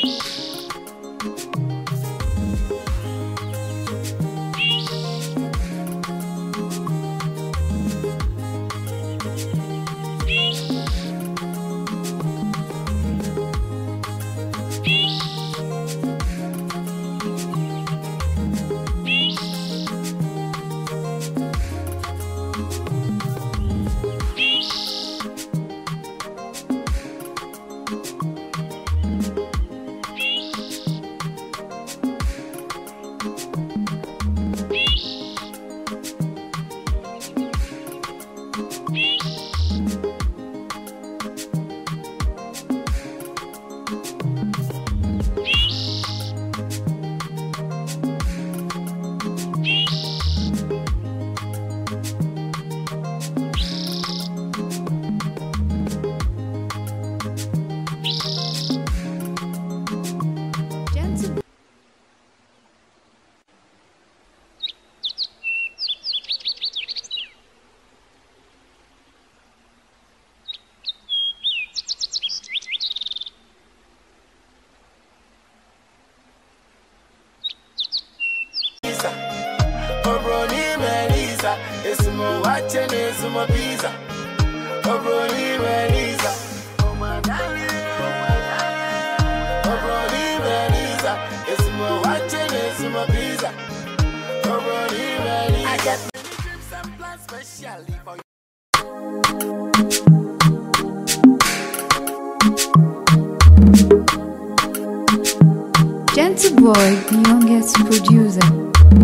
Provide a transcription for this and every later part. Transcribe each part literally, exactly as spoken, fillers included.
Obroni Melissa, it's more watching, it's more pizza. Obroni Melissa, oh my darling, Obroni Melissa, it's more watching, it's more pizza. Obroni Melissa, I got many trips and plans specially for you. Gentle Boy, the youngest producer.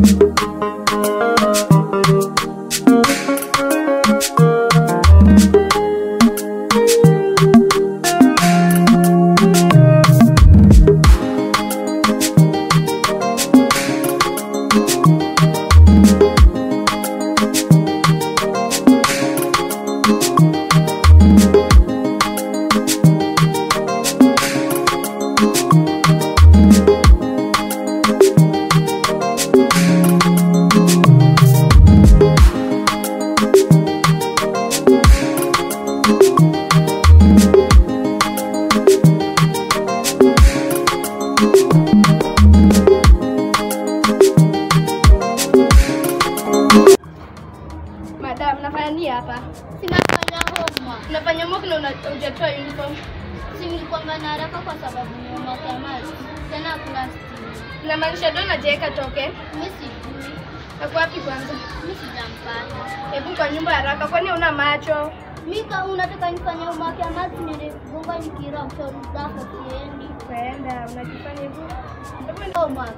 Madam, nafanya nini hapa? Sinafanya homework. Unafanya homework na hujatoa uniform. Si nilikuwa na haraka kwa sababu ni homework ya maths. Tena kuna stima. Inamaanisha dona jeka toke. Mimi sijui. Ako wapi kwanza? Mimi sijampata. Hebu kwa nyumba haraka, kwani una macho? Mimi kama unataka nifanye homework ya maths nile gonga nikira ushauri zako siendi. Kwenda, unajifanya hivyo. Homework.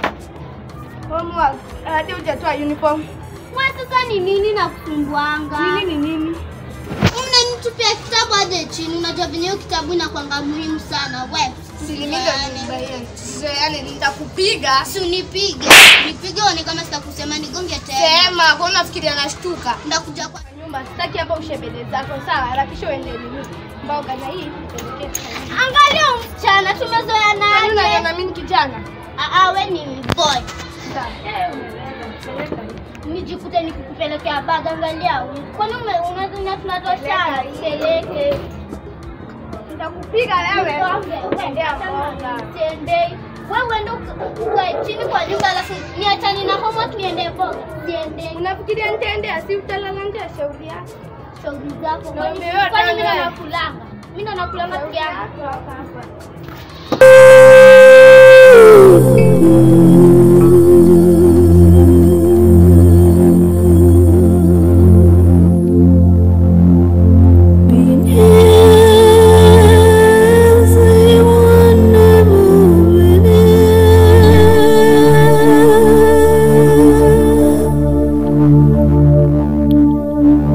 Homework. Hadi hujatoa uniform. Wewe sasa ni nini na kusumbuanga? Nini ni nini? Unanitupia kitabu aje chini, unajua venye hiyo kitabu inakuanga muhimu sana. Wewe Silimiga ni sio, yani nitakupiga. si unipige. Nipige uone kama sitakusema nigonge tena. Sema, kwa unafikiria nashtuka. Ndakuja kwa Nyumba sitaki hapa ushebele zako, sawa? Harakisha uende nini? Mboga na hii pelekee. angalia msichana tumezoea naye. Unaniona mimi kijana? Ah ah, wewe ni boy. Sawa. Eh, umeleza. Nijikute nikukupelekea bag, angalia. Kwani unadhani tunatoshana? Peleke. Nitakupiga wewe. Uendea mboga. Siendei. Wewe ndo ukae chini kwa nyumba alafu niachane na homework niende mboga. Siendei. Unafikiria nitaendea, si utalala nje shauri yako. Shauri zako. Na Kwani umeona kwani mimi wewe? nakulanga? Mimi ndo nakulanga peke yangu. Hapa hapa.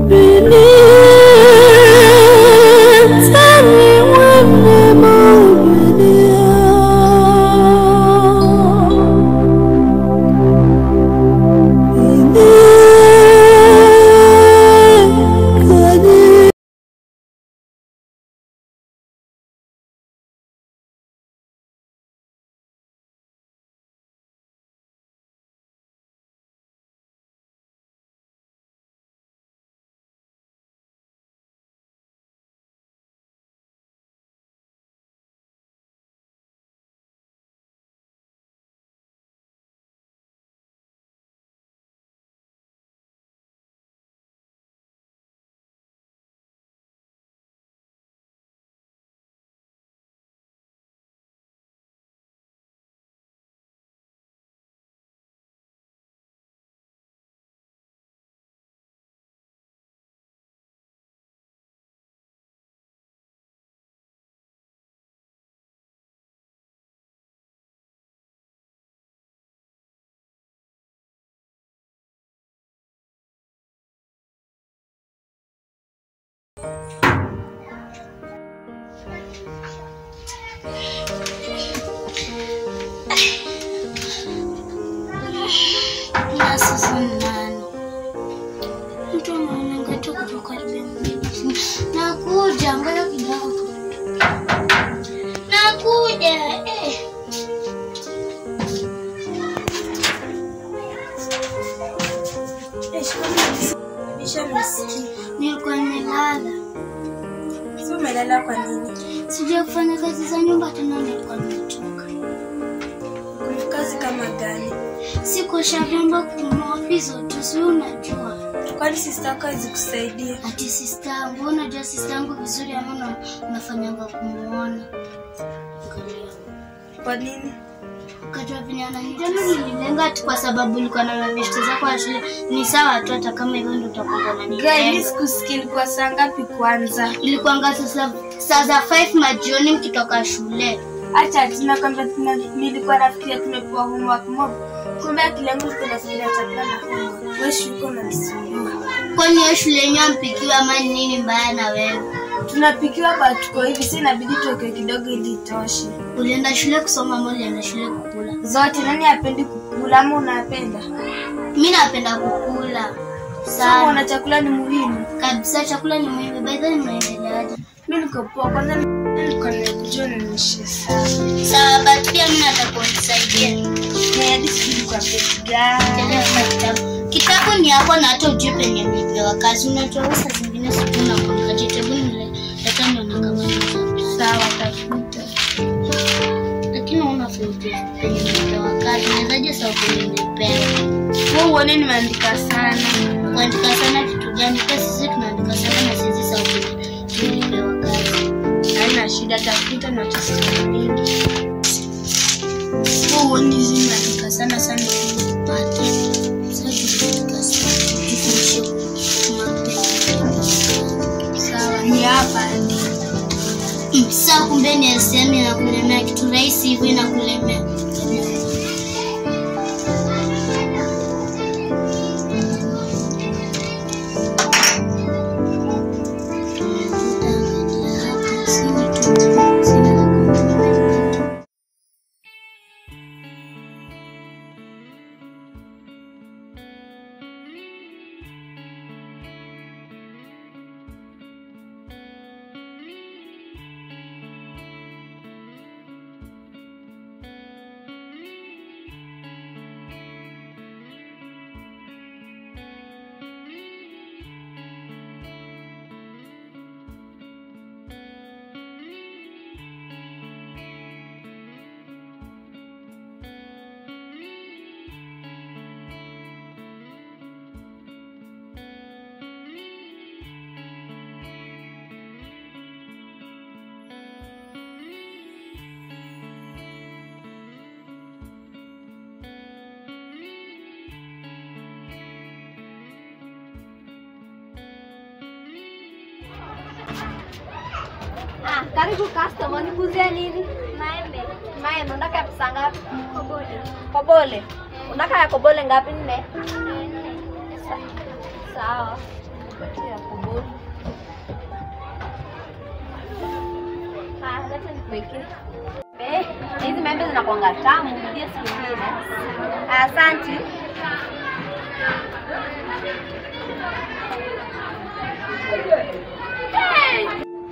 Tell me when I'm over. Nakuja, ngoja kidogo. Nakuja, eh. Nilikuwa nimelala. Sio umelala kwa nini? Sija kufanya kazi za nyumba tena nilikuwa nimechoka. Kuna kazi kama gani? Sikuosha vyombo kumwapizo tu, si unajua. Kwani sister kazi kusaidia? Ati sister yangu, unajua sister yangu vizuri ama unafanyanga kumuona. Kwa nini? Kajua vile ananijua nililenga tu kwa sababu nilikuwa na mabishto zako wa shule. Ni sawa tu hata kama hivyo ndio utakuwa na nini. Guys, sikusikii kwa saa ngapi kwanza? Ilikuwa anga sasa saa za five majioni mkitoka shule. Acha tuna kwamba nilikuwa nafikiria tumepewa homework mob. Kumbe akilangu kuna sila chakula na homework. Wewe shuko na nisumbua. Kwani wewe shule yenyewe mpikiwa ama nini mbaya na wewe? Tunapikiwa kwa tuko hivi, si inabidi tuoke kidogo ili itoshe. Ulienda shule kusoma ama ulienda shule kukula? Zote, nani hapendi kukula ama unapenda? Mimi napenda kukula. Sawa, una chakula ni muhimu. Kabisa chakula ni muhimu. By the way mnaendeleaje? Mimi niko poa, kwanza nilikuwa nimekuja na nishe sana. Sawa, but pia mimi nataka unisaidie. Ni hadi sijui kwa pesa gani. Kitabu. Kitabu ni hapo na hata ujue penye nilipewa kazi. Unajua saa zingine siku na kwa kitabu nile hata niona kama ni sawa tafuta. Lakini una filter penye nilipewa kazi. Unawezaje sawa penye nilipewa? Wewe uone nimeandika sana. Kuandika sana kitu gani? Kwa sisi tunaandika sana na sisi sawa penye nilipewa kazi. Haina shida, tafuta na tuseme nini. Wewe uone nimeandika sana sana kupata. Ni hapa mm, saa kumbe ni S M na kulemea kitu rahisi hivi na kulemea. Ah, karibu customer, nikuzia nini? Maembe. Maembe, unataka pesa ngapi? Kobole. Kobole. Unataka ya kobole ngapi? Nne. Sawa. Ya kobole. Ah, leta nikuwekee. Eh, hizi maembe zinakuanga tamu, ndio siku nyingine. Asante. Hey!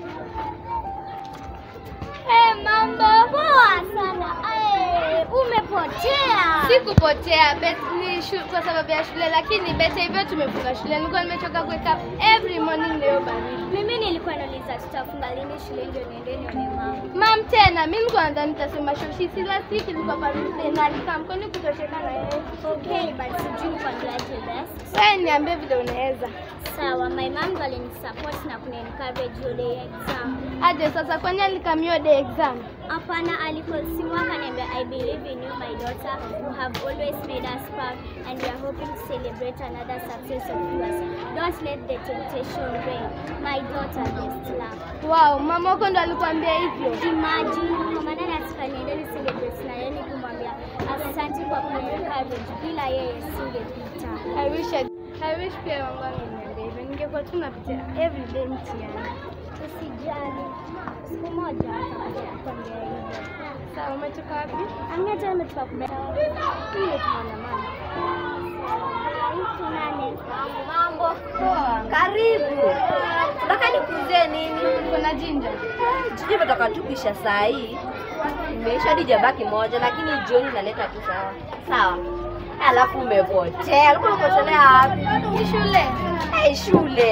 Hey, mambo poa sana. Hey, umepotea. Sikupotea, bet ni shu, kwa sababu ya shule, lakini bete hivyo tumefunga shule. Nilikuwa nimechoka wake up every morning leo bani. Mimi nilikuwa nauliza tutafunga lini shule ndio niende nione mama. Mam tena, mimi nilikuwa nadhani nitasema shoshi si last week nilikuwa birthday na nikamko ni kutosheka na yeye. Okay, but sijui kwa glad you best. Wewe niambie vile unaweza. Sawa, my mom alini support na kuni encourage your day exam. Aje sasa kwani alikamio day exam? Hapana, aliposimama akaniambia I believe in you my daughter. You have always made us proud and we are hoping to celebrate another success of yours. Don't let the temptation reign. My daughter, best love. Wow, mama wako ndo alikwambia hivyo. Imagine, kwa maana nataka niende ni celebrate na yeye kumwambia asante kwa kuni encourage. Bila yeye singepita. I wish I, I wish pia wangu angeniambia hivyo. Ningekuwa tu napitia every day mtihani. Usijali. Siku moja atakwambia hivyo. Sawa, umetoka wapi? Ameta ametoka kubeba. Mimi tunaona mama. Mambo. Karibu. Nataka nikuuzie nini? Kuna jinja. Sijui umetoka tu kisha saa hii. Imeisha dija baki moja lakini jioni naleta tu sawa. Sawa. Alafu umepotea. Ulikuwa umepotelea wapi? Ni shule. Eh, shule.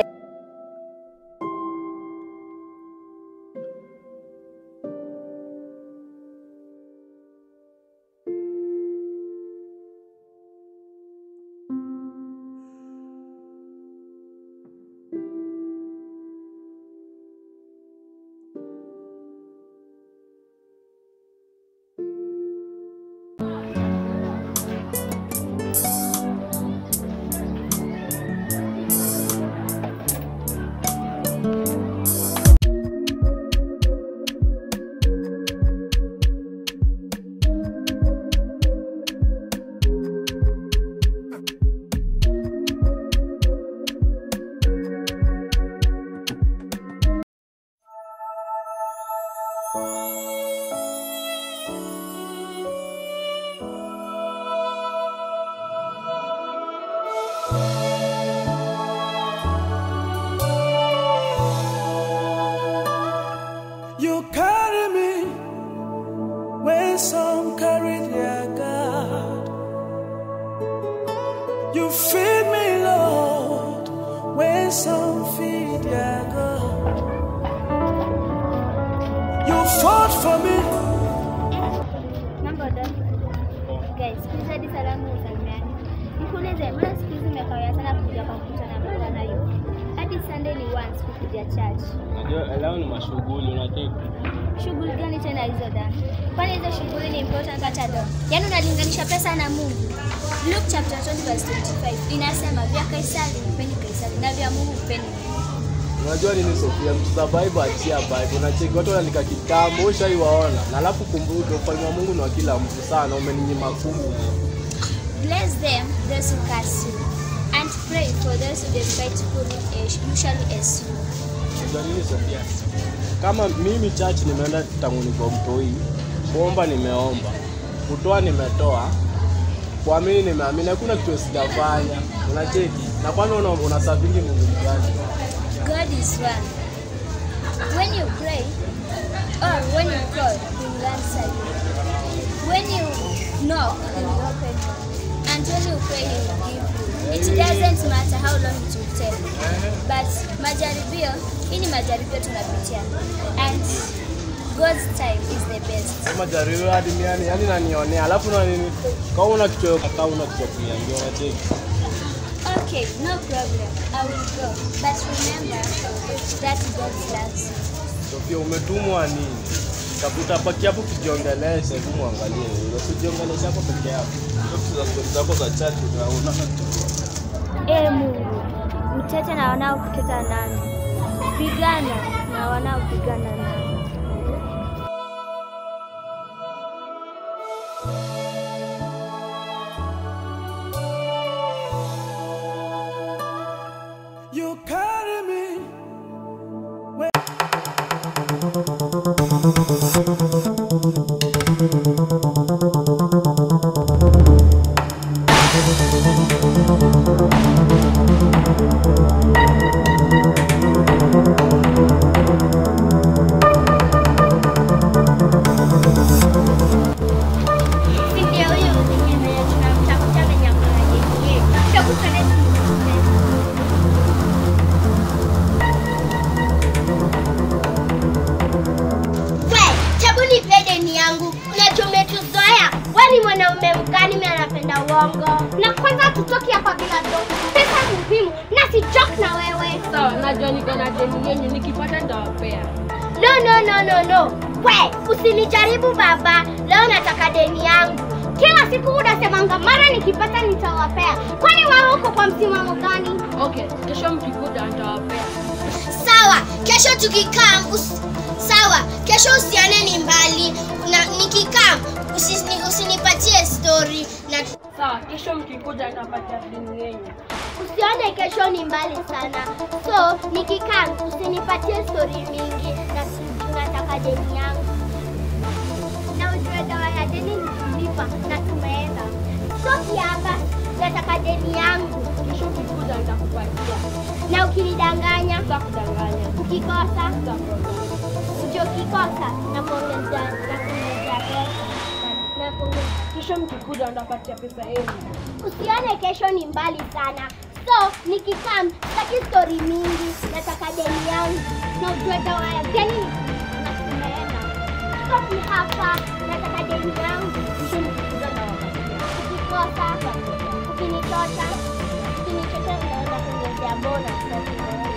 You carry me when some carry their God. You feed me, Lord, when some feed their God. You fought for me. Mambo dada. Guys, please hadi salamu usalimiani. Nikuulize, mbona siku hizi mmekawia sana kuja kwa mkutano na na hiyo? Hadi Sunday ni once kuja church. Najua leo ni mashughuli unataka. Shughuli gani tena hizo dada? Kwani hizo shughuli ni important hata do? Yaani unalinganisha pesa na Mungu. Luke chapter twenty verse twenty-five inasema vya Kaisari mpeni Kaisari na vya Mungu mpeni Mungu. Unajua nini Sofia, mtuza Bible achia Bible. Unacheki watu wanaandika kitambo, ushaiwaona. Na alafu kumbuka ufalme wa Mungu ni wa kila mtu sana, umeninyima kumbu. Bless them, those who curse you, and pray for those who despitefully usually as you. Unajua nini Sofia? Kama mimi church nimeenda tangu niko mtoi, kuomba nimeomba, kutoa nimetoa, kuamini nimeamini, hakuna kitu sijafanya. Unacheki? Na kwani unasafiri Mungu gani? God is one. When you pray, or when you call, He will answer you. When you knock, He will open you. And when you pray, He will give you. It doesn't matter how long it will take. But majaribio, hii ni majaribio tunapitia. And God's time is the best. Majaribio hadi miani, yani nanionea. Alafu na nini? Kama una kitu kaka una kitu kuniambia unacheki. Okay, no problem. I will go. But remember that God loves you. Sofia, umetumwa nini? Tafuta paki hapo kujiongelesha, hebu muangalie. Usijiongelesha hapo peke yako. Ndio za story zako za chat unaona. Ee Mungu, utete na wanao kuteta nami. Pigana na wanao pigana nami. You carry me when mwanaume mgani mimi anapenda uongo? Na kwanza tutoki hapa bila do. Pesa muhimu na si joke na wewe. Sawa, najua niko na deni yenu, nikipata nitawapea. No no no no no. We, usinijaribu baba. Leo nataka deni yangu. Kila siku unasemanga mara nikipata nitawapea. Kwani wewe uko kwa msimamo gani? Okay, kesho mkikuja nitawapea. Sawa, kesho tukikaa sawa, kesho usiane ni mbali. Na nikikaa usini, usinipatie story na sawa. kesho mkikuja nitapatia dini yenu. Usione kesho ni mbali sana. So, nikikaa usinipatie story mingi na tunataka deni yangu. Na ujue dawa ya deni nilipa na tumeenda. So, kiaka nataka deni yangu. Kesho mkikuja nitakupatia. Na ukinidanganya, Nitakudanganya. ukikosa, Nitakukosa. ujue ukikosa na kuongeza na kuongeza pesa. Na kuongeza. Kesho mkikuja nitapatia pesa yenu. Usione kesho ni mbali sana. So, nikikam, sitaki story mingi, nataka deni yangu. Na ujue dawa ya deni na tumeenda. Stop hapa, nataka deni yangu. Kesho mkikuja nitawapatia. Ukikosa, ukinitosha, ukinitosha tunaenda kuongezea bonus na tumeenda.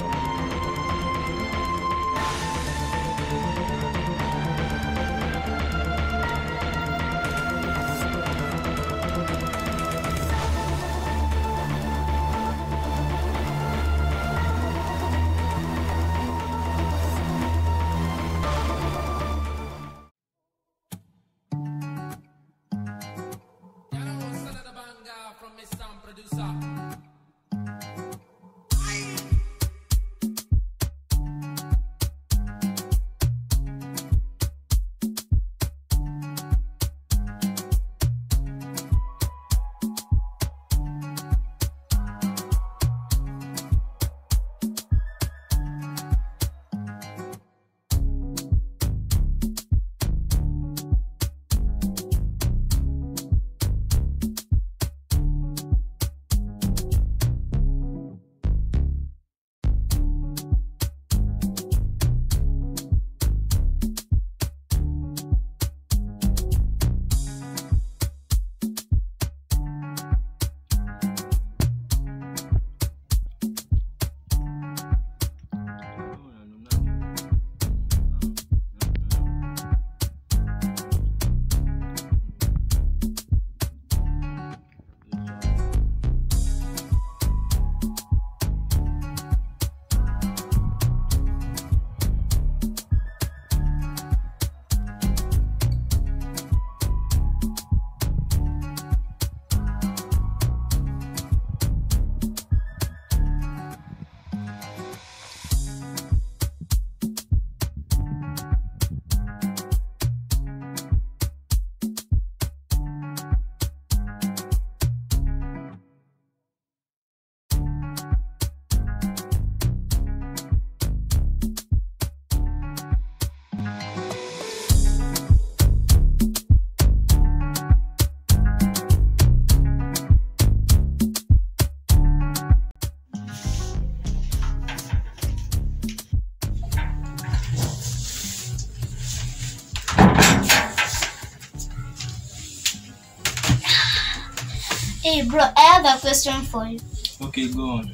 Hey bro, I have a question for you. Okay, go on.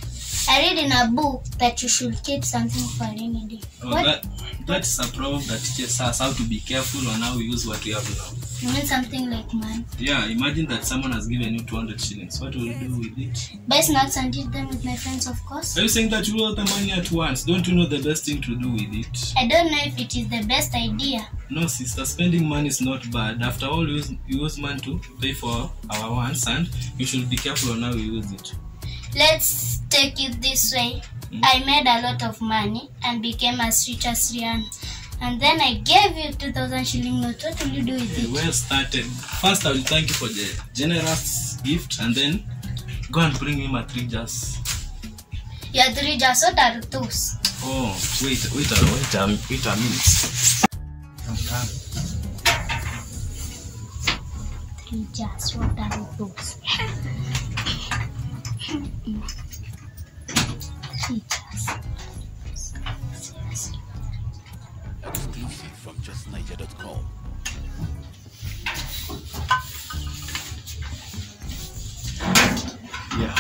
I read in a book that you should keep something for a rainy day. Oh, What? that, that's a proverb that teaches us how to be careful on how we use what we have now. You mean something like money? Yeah, imagine that someone has given you two hundred shillings. What will you do with it? Buy snacks and eat them with my friends, of course. Are you saying that you will the money at once? Don't you know the best thing to do with it? I don't know if it is the best idea. No, sister, spending money is not bad. After all, you use, you use money to pay for our wants, and you should be careful on how you use it. Let's take it this way. Mm. I made a lot of money and became as rich as Rihanna. And then I gave you two thousand shilling note. What will you do with it? Well started. First, I will thank you for the generous gift, and then go and bring me my three jars. Your three jars, what are those? Oh, wait, wait, a- wait, a, wait a minute. I'm coming. Three jars, what are those? Three jars. Seriously. Exclusive from just niger dot com. Yeah.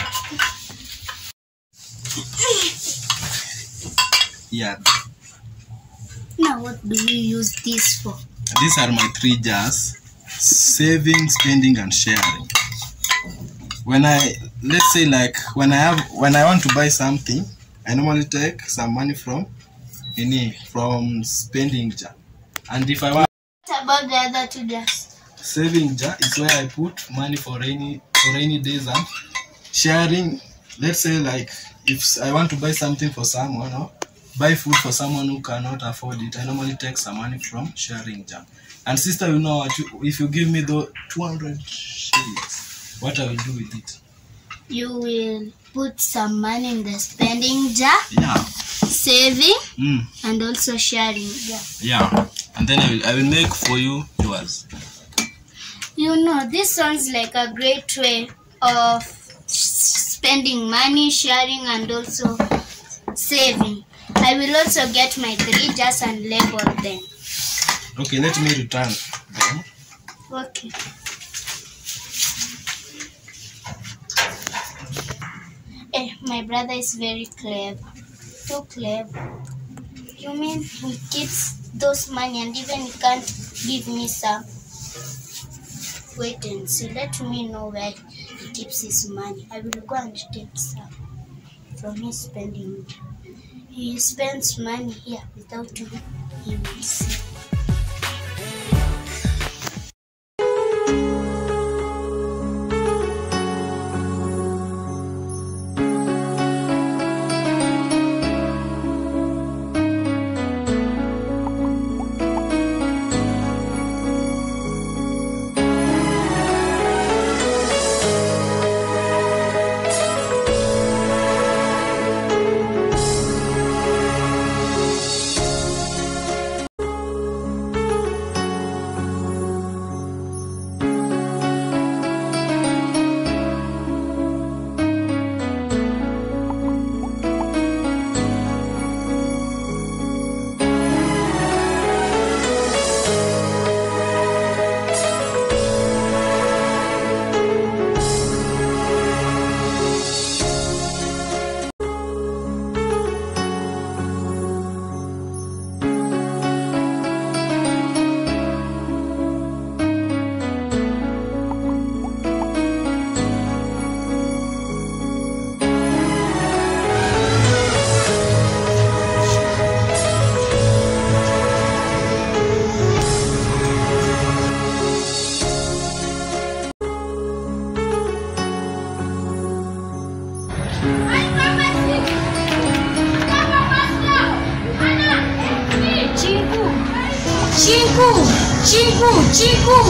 Yeah. Now what do you use this for? These are my three jars: saving, spending, and sharing. When I let's say like when I have when I want to buy something, I normally take some money from any from spending jar. And if I want What about the other two jars? saving jar is where I put money for rainy for rainy days and sharing. Let's say like if I want to buy something for someone or buy food for someone who cannot afford it, I normally take some money from sharing jar. And sister, you know what? You, if you give me the two hundred shillings, what I will do with it? You will put some money in the spending jar. Yeah. Saving. Mm. And also sharing jar. Yeah. And then I will, I will make for you yours. You know, this sounds like a great way of spending money, sharing, and also saving. I will also get my three jars and label them. Okay, let me return them. Okay. Eh, my brother is very clever. Too clever. You mean he keeps those money and even he can't give me some? Wait and see. Let me know where he keeps his money. I will go and take some from his spending. He spends money here without me. He will see. Chiku, Chiku, Chiku.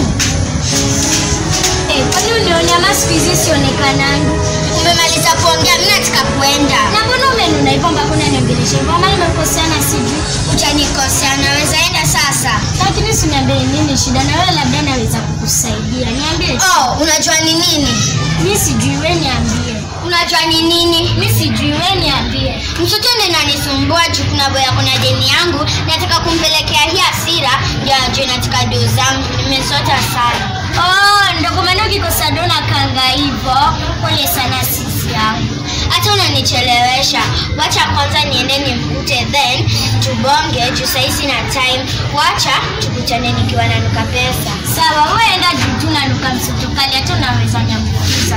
Eh, kwani uniona masikizi sionekanani? Umemaliza kuongea, mimi nataka kuenda. Na mbona umenuna hivyo mpaka unaniambelesha? Mbona nimekosea na sijui? Hujanikosea, naweza enda sasa. Lakini usiniambie nini shida, na wewe labda naweza kukusaidia. Niambie. Oh, unajua ni nini? Mimi sijui, wewe niambie. Unajua ni nini? Mimi sijui, wewe niambie. Mtoto ndiye ananisumbua juu kuna boya kuna deni yangu, nataka kumpelekea hii hasira, ndio ajue nataka doo zangu. Nimesota sana. Oh, ndio kwa maana ukikosa doo na kanga hivyo. Pole sana sisi yangu. Hata unanichelewesha. Wacha kwanza niende nimkute then tubonge juu sasa sina time. Wacha tukutane nikiwa nanuka pesa. Sawa, wewe enda juu tu nanuka msitokali, hata unaweza nyambukiza.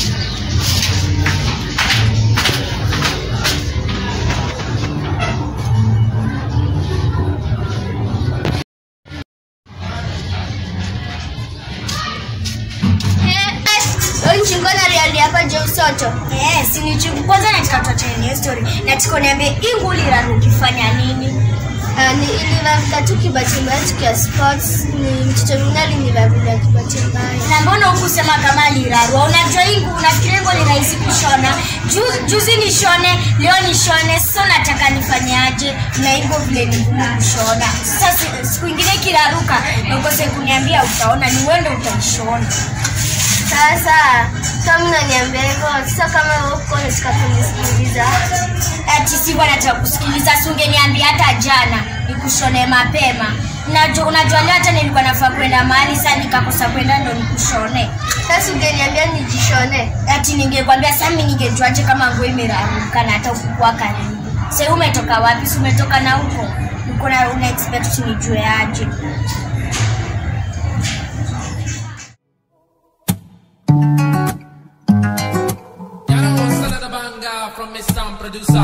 Chingona reali hapa je usoto? Eh, si ni chingu kwanza nataka tuachane na story. Nataka niambie inguli la ukifanya nini? Uh, ni nilivaga tu kibati mbaya ya sports, ni mtoto mnali nilivaga kibati mbaya. Na mbona hukusema kama lirarua? Unajua ingu unafikiria ngo ni rahisi kushona. Juzi, juzi ni shone, leo ni shone. Sasa nataka nifanye aje na ingo vile ni ngumu kushona. Sasa siku nyingine kiraruka na ukose kuniambia utaona ni wewe ndio utashona. Sasa kama unaniambia hivyo, sasa kama uko unataka kunisikiliza, ati si bwana nataka kusikiliza, usingeniambia hata jana nikushone mapema. Unajua unajua leo hata nilikuwa nafaa kwenda mahali sasa nikakosa kwenda ndo nikushone. Sasa ungeniambia nijishone. Ati ningekwambia sasa mimi ningejuaje kama nguo imeraruka na hata ukukua karibu. Sasa umetoka wapi? Si umetoka na huko. Uko na una expect nijue aje? From Miss Sound Producer.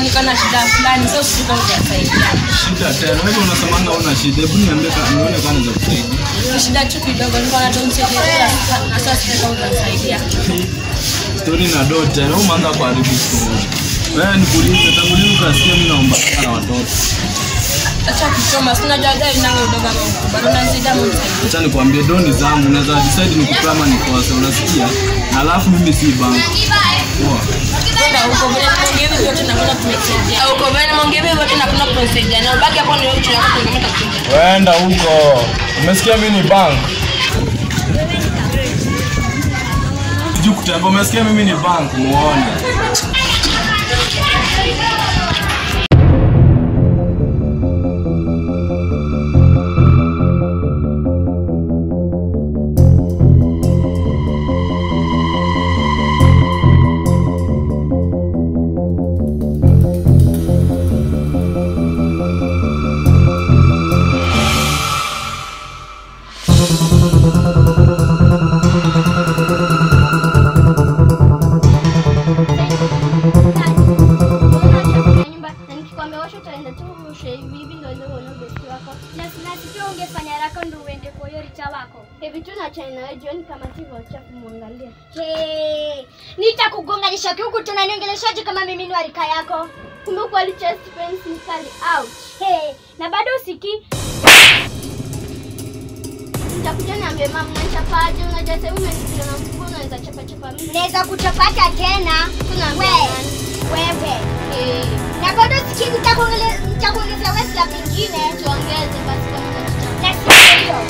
niko na shida fulani sio sikuwa nitasaidia. Shida tena wewe unasemanga una shida, hebu niambie kama nione kama naweza kusaidia. Shida tu kidogo niko na tonsil na sasa sikuwa nitasaidia. Story na dot tena umeanza kuharibu story. Wewe nikuulize tangu lini ukasikia mimi naomba na watoto? Acha kuchoma, sina jaga inango doga kwa bado unazida msaidie. Acha nikwambie doni zangu unaweza decide nikupama nikose unasikia? Na alafu mimi si bank. Poa. Kwenda huko mbele mongevi yote na kuna tumesaidia. Au uko mbele mongevi yote na kuna tumesaidia. Na ubaki hapo ndio uchi na kutengeneza kitu. Wenda huko. Umesikia mimi ni bank? Sijui kutamba umesikia mimi ni bank muone. Hey, nitakugonganisha huku tena niongeleshaje kama mimi ni warika yako? Kumbe kwa chest pains ni kali out. Hey, na bado usiki. Nitakuja niambie mama unachapaje, unajua sasa umenipiga na mfuko unaweza chapa chapa mimi. Naweza kuchapata tena. Wewe. Wewe. Eh, na bado usiki nitakuongelea nitakuongezea wewe la pengine tuongeze basi kama unachapa. Let's go.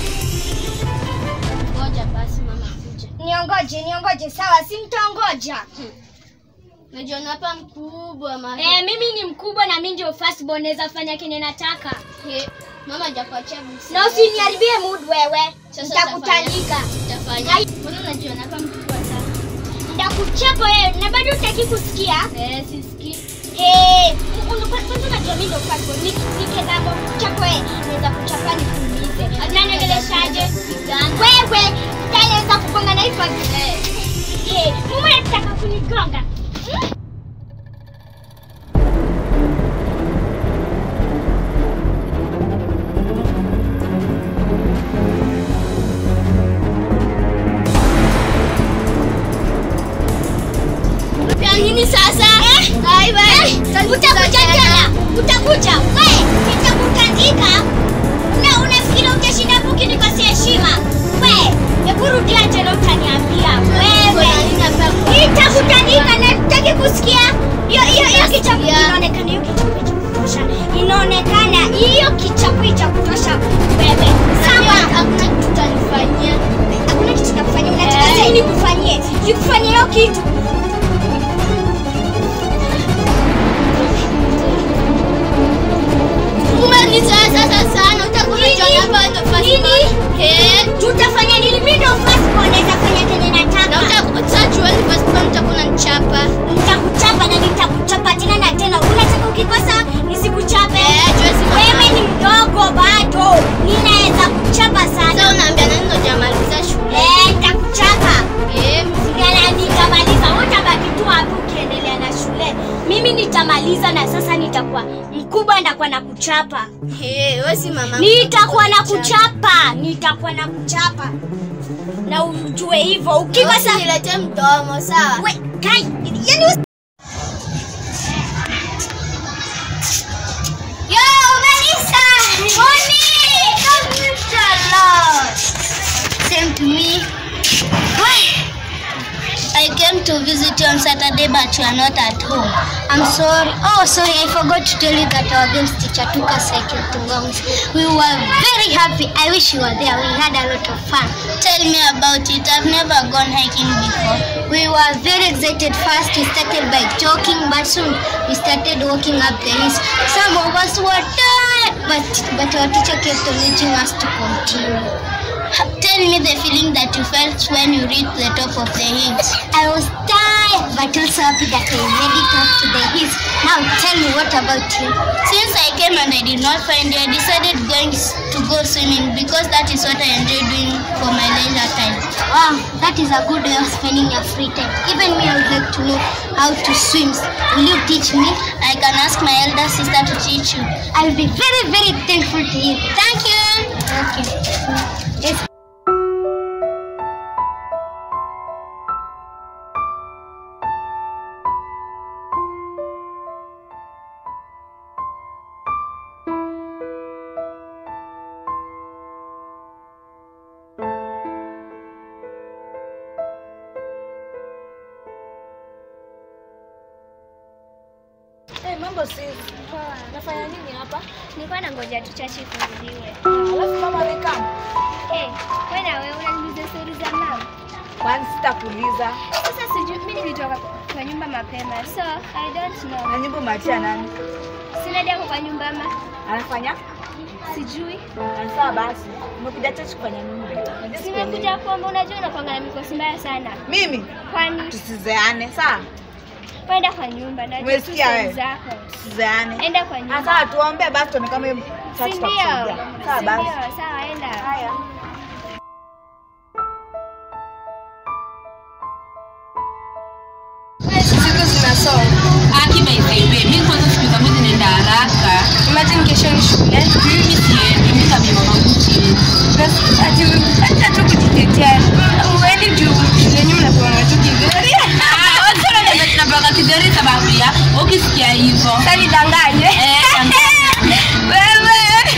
Ngoja basi mama kuja. Niongoje, niongoje sawa, si mtaongoja. Hmm. Najua hapa mkubwa mama. Eh, mimi ni mkubwa na mimi ndio first born, naweza fanya kile nataka. Eh, mama hajakuachia msi. Na usiniharibie mood wewe. Nitakutandika. Utafanya. Mbona unajua hapa mkubwa sana? Nitakuchapa wewe na bado utaki kusikia? Eh, sisikii. Eh, unapaswa unajua mimi ndio first born. Nikienda kuchapa wewe, naweza kuchapa nikuumize. Unanieleweshaje? Wewe, naweza kugonga na hivyo. Eh. Eh, mama anataka kunigonga. Nini sasa? Eh? Hai wewe. Utakuja tena. Utakuja. Wewe, nitakutandika. Na unafikiri utashinda buki nikosie heshima? Wewe, hebu rudia tena utaniambia. Wewe, nitakutandika na nitaki kusikia. Hiyo hiyo hiyo kichapo inaonekana hiyo kichapo cha kutosha. Inaonekana hiyo kichapo cha kutosha. Wewe, sawa. Hakuna kitu utanifanyia. Hakuna kitu nakufanyia. Unataka nini kufanyie? Nikufanyie hiyo kitu. Sasa sana utakuja hapa utafanya nini? Eh, tutafanya nini? Mimi ndio first born, naweza fanya kenye nataka. Na utakutachua ni first born utakuna nichapa. Nitakuchapa na nitakuchapa tena na tena. Unataka ukikosa nisikuchape? Eh, juzi wewe ni mdogo bado. Ninaweza kuchapa sana. Sasa unaambia nani ndo jamaliza shule? Eh, nitakuchapa. Eh, msigana nitamaliza. Utabaki tu hapo ukiendelea na shule. Mimi nitamaliza na sasa nitakuwa mkubwa ndakuwa na kuchapa. Eh, wewe si mama. Nitakuwa na kuchapa, nitakuwa na kuchapa. Na ujue hivyo ukikosa niletee mdomo sawa? We, kai, yani Yo, Melissa! Moni! Same to me. I came to visit you on Saturday, but you are not at home. I'm sorry. Oh, sorry, I forgot to tell you that our games teacher took us cycle to Ngongs. We were very happy. I wish you were there. We had a lot of fun. Tell me about it. I've never gone hiking before. We were very excited. First, we started by jogging, but soon we started walking up the hills. Some of us were tired, but, but our teacher kept on urging us to continue. Tell me the feeling that you felt when you reached the top of the hills. I was tired, but also happy that I made it up to the hills. Now tell me me, what about you? Since I came and I did not find you, I decided going to go swimming because that is what I enjoy doing for my leisure time. Wow, that is a good way of spending your free time. Even me, I would like to know how to swim. Will you teach me? I can ask my elder sister to teach you. I will be very, very thankful to you. Thank you. Okay. Yes. Hey, mambo sis. Poa. Nafanya nini hapa? Nilikuwa nangoja tu chachi kufunguliwe. Alafu mama amekaa. Eh, wewe na wewe unaniuliza stories za mama? Kwani sitakuuliza. Sasa sijui mimi nilitoka kwa nyumba mapema. So, I don't know. Na nyumba umeachia nani? Sina dia kwa nyumba ama. Anafanya? Sijui. Sawa basi. Umekuja chachi kufanya nini? Nimekuja kuomba, unajua unapanga na mikosi mbaya sana. Mimi? Kwani tusizeane, sawa? Kwenda kwa nyumba na umesikia wewe? Zako. Tusizeane. Enda kwa nyumba. Sasa tuombe basi tuone kama chachi tutakusaidia. Sawa basi. Sawa, enda. Haya. Siku zinasoma. Aki my baby, mimi kwanza siku za mwezi nenda haraka. Imagine kesho ni shule. Mimi siendi, mimi kama mama mchini. Basi ati acha tu kujitetea. Uende juu shule nyinyi mnapoanga tu kigari. Ah, watu wanaenda tunapanga kigari sababu ya ukisikia hivyo. Sasa nidanganye. Eh, danganya. Wewe.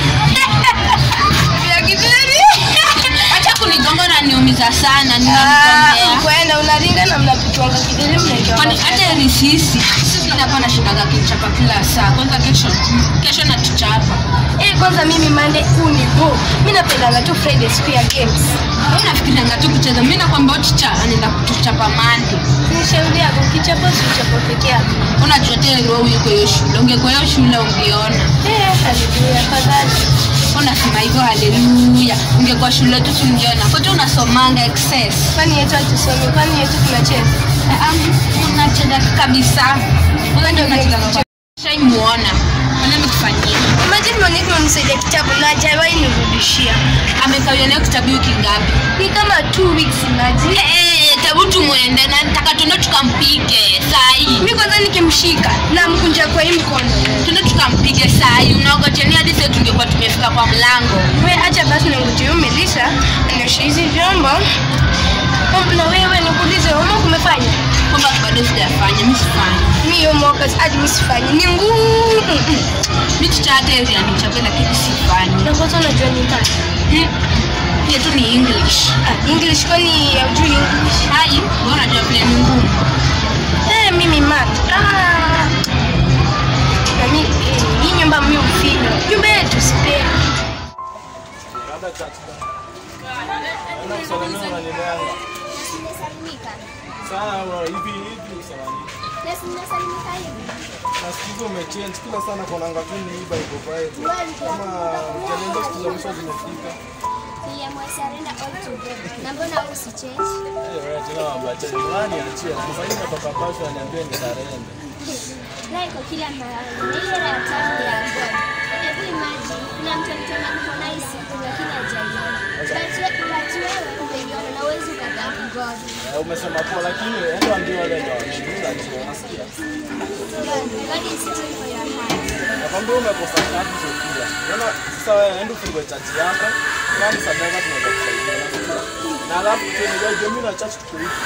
Ya kigari. Acha kunigonga na niumiza sana, ninakwambia. Kwenda unaringa na mnapitwanga kigari mnaingia. Kwani hata ni sisi. Sisi tunakuwa na shida za kichapa kila saa. Kwanza kesho, kesho na tuchapa. Eh, kwanza mimi Monday uni go. Mimi napenda tu Friday pia games. Wewe unafikiria tu kucheza. Mimi nakwambia ticha anaenda kutuchapa Monday. Nishauri yako kichapa si chapa peke yako. Unajua tena wewe yuko hiyo shule. Ungekuwa hiyo shule ungeona. Eh, haleluya fadhali. Unasema hivyo haleluya. Ungekuwa shule tu tungeona. Kwa hiyo unasomanga excess. Kwani yetu tusome? Kwani yetu tunacheza? Ah, unacheza kabisa. Unajua unacheza. Shai muona. Anamkufanyia. Imagine mwanangu unisaidia kitabu na hajawahi nirudishia. Amekawia leo kitabu hiki ngapi? Ni kama two weeks imagine. Eh, eh, tabu tumuende na nataka tuende tukampige saa hii. Mimi kwanza nikimshika na mkunja kwa hii mkono. Tuende tukampige saa hii. Unaongojea hadi sasa tungekuwa tumefika kwa mlango. Wewe acha basi na ngojea umelisha. Ndio hizi vyombo. Na wewe nikuulize homework umefanya? Kwamba bado sijafanya, mimi sifanye. Mimi homework hadi mimi sifanye. Ni ngumu. Mimi tutate hivi anichape lakini sifanye. Na kwanza unajua ni nini? Hmm. Yetu ni English. Ah, English kwani hujui English? Hai, wewe unajua vile ni ngumu. Eh, mimi math. Ah. Na mimi hii nyumba mimi ufinya. Nyumba yetu sipendi. Labda tatu. Ana kusalimia unanielewa. Nimesalimika. Sawa, hivi hivi usalimia. Yes, nimesalimika hivi. Nasikiza umechange kila sana kwa nanga tu ni iba iko pale. Kama jalendo siku za mwisho zimefika. Yeah, my surrender all to God. Na mbona usichange? Eh, wewe tena wabacha nani achie. Sasa hivi natoka pasho ananiambia ni surrender. Like kwa kila mahali. Ile ya tamu ya God. Hebu imagine, kuna mtu mtana kuna hisi lakini hajaiona. But wewe umeiona na uwezo ukataka God. Eh, umesema poa lakini endo ambie wale ndio wanashinda ndio unasikia. God is sitting for your heart. Nakwambia umekosa kazi sio kila. Unaona sasa wewe endo fungue chati yako. Kama sadaka tunaweza kusaidia. Na alafu tuendelee jamii na church tuko hivi.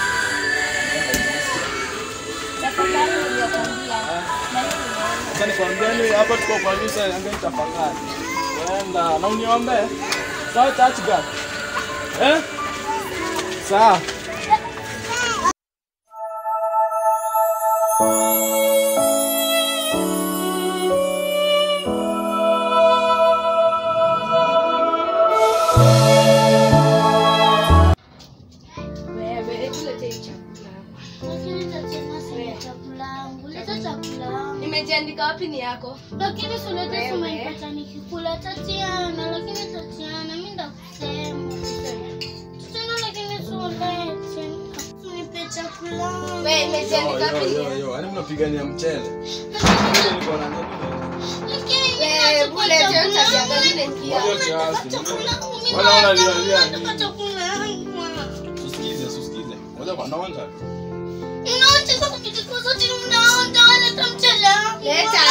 Tafakari uliyokwambia. Na nini unaona? Sasa nikwambia ni hapa tuko kwa kanisa angalia tafakari. Wenda na uniombe. Sawa church God. Eh? Sawa. Nimejiandika wapi ni yako? Lakini sulete sumenipata nikikula Tatiana, lakini Tatiana mimi ndakusema. Tatiana lakini sulete. Nipe chakula. Wewe imejiandika Yo, yo, yo, yani mnapigania mchele. Mimi niko na nini? Wewe bule tena tabia gani nkia? Ngoja kiasi. Wala wala lialia nini? Susikize, susikize. Ngoja kwa naonja. Unaonja kwa kuchukua zote mnaonja wala tamchele. Leta.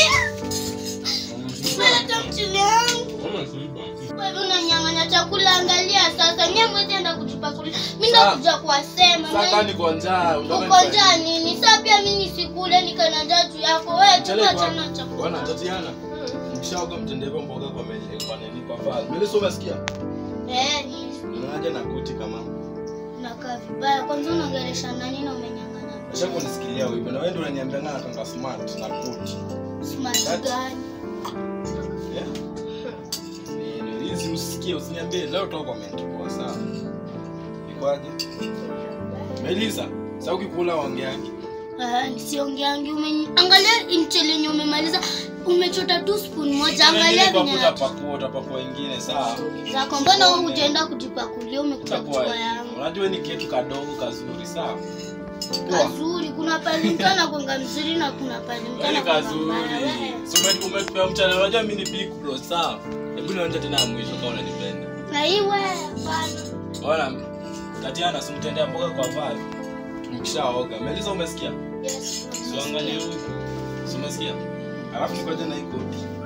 Wala tamchele. Wewe unanyang'anya chakula, angalia sasa. Nyie mwezi enda kujipakulia. Mimi nakuja kuwasema. Sasa niko njaa. Uko njaa nini? Sasa pia mimi nisikule nikana njaa juu yako. Wewe tuachana na chakula. Bwana Tatiana. Mshaoga mtendeko mboga kwa menye kwa nini kwa fala. Mimi sio umesikia? Eh, ni. Unaje na kuti kama? Nakaa vibaya. Kwanza unaongelesha nani na umenyang'anya? Acha kunisikilia wewe. Na wewe ndio unaniambia na kanga smart na kuti. Smart gani? Yeah. Ni hizi usikie usiniambie leo toa comment kwa sawa. Ikwaje? Melissa, sasa ukikula wangeangi. Ah, nisiongeangi umeangalia inchele yenye umemaliza umechota tu spoon moja angalia vinyanya. Pakua utapakua wengine sawa. Zako mbona wewe hujaenda kujipakulia umekuja kuchukua yangu. Unajua ni kitu kadogo kazuri sawa. Kazuri kuna pale mtana kwanga mzuri na kuna pale mtana kwanga mbaya. Sio umetupea mchana unajua mimi ni big bro sawa. Hebu nione tena mwisho kama unanipenda. Na iwe hapana. Ona Tatiana simtendea mboga kwa vali. Mkishaoga. Melissa umesikia? Yes. Sio angalia huko. Sio umesikia? Alafu nikoje na iko.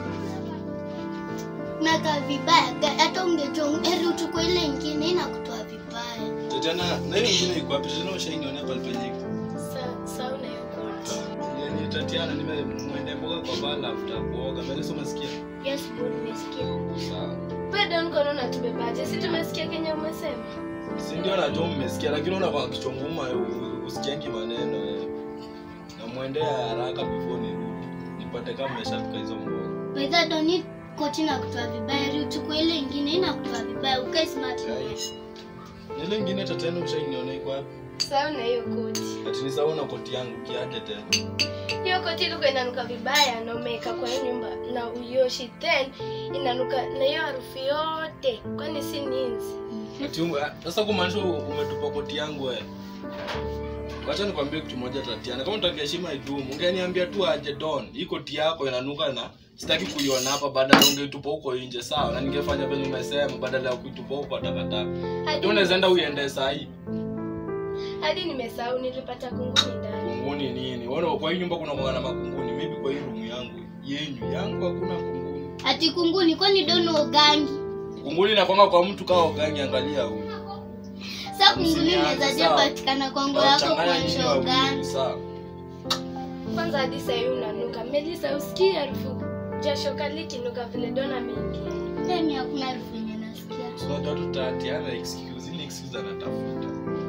Naka vibaya hata ungejong eri uchukue ile nyingine inakutoa vibaya. Tatiana na ile nyingine iko wapi? Tena ushainiona pale pale. Sasa sawa na hiyo kwa. Yaani Tatiana nimemwendea mboga kwa vali after kuoga. Melissa umesikia? Yes, bro nimesikia. Sawa. Bado niko naona tumebaje. Si tumesikia Kenya umesema. Si ndio na John mmesikia lakini unaona kwa kichwa ngumu usikiangi maneno eh. Na muendea haraka before nirudi. Nipate kama nimeshafika hizo mboga. By that don't need koti na kutoa vibaya. Uchukue ile nyingine ina kutoa vibaya. Ukae smart. Ile nyingine Tatiana ushainiona iko wapi? Sawa na hiyo koti. Ati ni sawa na koti yangu kiate tena. Hiyo koti ilikuwa inanuka vibaya na umeka kwa hiyo nyumba na uyoshi then inanuka na hiyo harufu yote. Kwani si ninzi? Ati sasa kumaanisha umetupa koti yangu wewe. Wacha nikwambie kitu moja Tatiana. Kama unataka heshima idumu, ungeniambia tu aje Don. Hii koti yako inanuka na sitaki kuiona hapa badala ungeitupa huko nje sawa na ningefanya vile umesema badala ya kuitupa huko takataka. Ndio unaweza enda uende saa hii. Hadi nimesahau nilipata kunguni ndani. Kunguni nini? Wewe kwa hii nyumba kuna mwana makunguni. Mimi kwa hii room yangu yenyu yangu hakuna kunguni. Ati kunguni kwani dono gangi? Kunguni na kwanga kwa mtu kama gangi angalia huyu. Sasa kunguni inaweza je patikana kwa ngo yako kwa show gani? Sawa. Kwanza hadi sasa hivi unanuka. Melissa usikie harufu jasho kali kinuka vile dona mingi. Mimi hakuna harufu yenye nasikia. So ndio Tatiana excuse ni excuse anatafuta.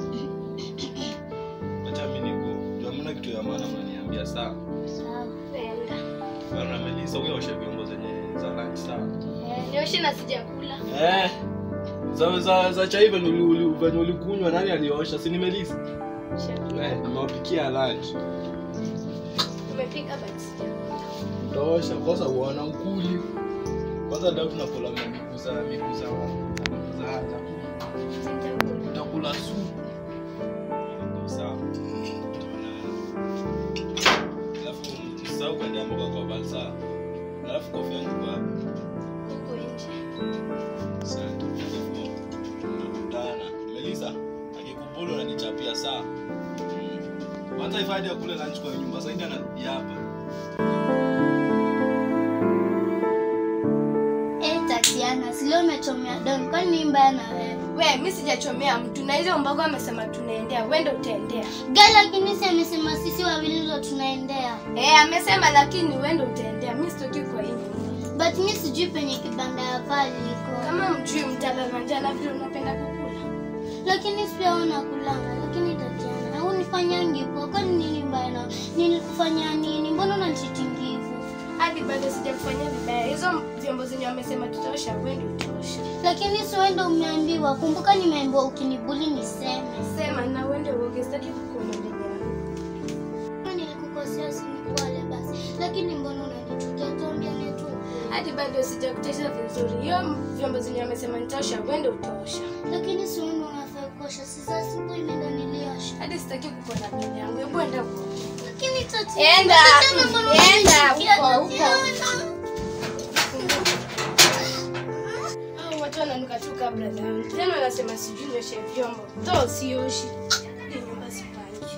Acha mimi niko. Ndio mna kitu ya maana mnaniambia sawa. Sawa. Nenda. Bana Melissa wewe osha vyombo zenye za lunch sawa. Eh, nioshe na sijakula. Eh. Za za za chai venye venye ulikunywa nani aliosha? Si ni Melissa? Shakula. Eh, nimewapikia lunch. Umepika basi. Tosha, kosa uona ukuli. Kwanza leo tunakula miguu za miguu za miguu za haja. Tutakula supu. Sawa. Alafu msahau kwenda mboga kwa balsa. Alafu kofia yangu hapa. Huko nje. Asante. Tunakutana. Melissa, akikubulu unanichapia saa. Kwanza ifadi ya kule lunch kwa nyumba. Sasa ndio anarudi hapa. Eh, Tatiana, sio umechomea Don kwani ni mbaya na wewe? Wewe mimi sijachomea mtu na hizo mboga amesema tunaendea. Wewe ndio utaendea. Gala lakini si amesema sisi wawili ndio tunaendea. Eh, amesema lakini wewe ndio utaendea. Mimi sitoki kwa hiyo. But mimi sijui penye kibanda ya pale iko. Kama mjui mtalala njala vile unapenda kukula. Lakini sio unakulanga, lakini Tatiana, au nifanyangi kwa kwani nini mbaya na nilikufanya nini? Mbona unanichitingi hivyo? Hadi bado sijakufanyia vibaya. Hizo vyombo zenye wamesema tutaosha, wewe ndio utaosha. Lakini si wewe ndio umeambiwa. Kumbuka nimeambiwa ukinibuli niseme. Sema na wewe ndio uoge sitaki kukuona mbele yangu. Nilikukosea sinikuale basi. Lakini mbona unanichukia tuambiane tu? Hadi bado sijakutesha vizuri. Hiyo vyombo zenye wamesema nitaosha, wewe ndio utaosha. Lakini si wewe unafaa kuosha sasa asubuhi mimi ndo niliosha. Hadi sitaki kukuona peke yangu. Hebu enda huko. Lakini tati. Enda. Enda huko huko. Hao watu wananuka tu kabla zangu. Tena wanasema sijui nioshe vyombo. Toa sioshi. Hadi nyumba sipangi.